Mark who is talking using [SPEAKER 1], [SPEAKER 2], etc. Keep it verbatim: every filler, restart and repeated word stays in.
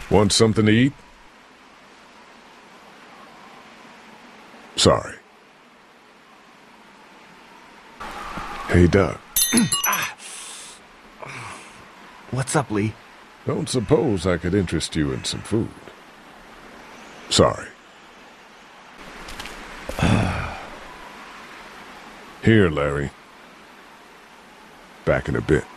[SPEAKER 1] Want something to eat? Sorry. Hey, Doug.
[SPEAKER 2] What's up, Lee?
[SPEAKER 1] Don't suppose I could interest you in some food. Sorry. Here, Larry. Back in a bit.